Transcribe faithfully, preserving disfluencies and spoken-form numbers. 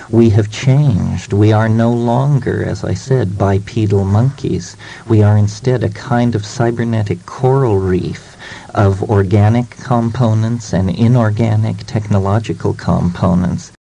We have changed. We are no longer, as I said, bipedal monkeys. We are instead a kind of cybernetic coral reef of organic components and inorganic technological components.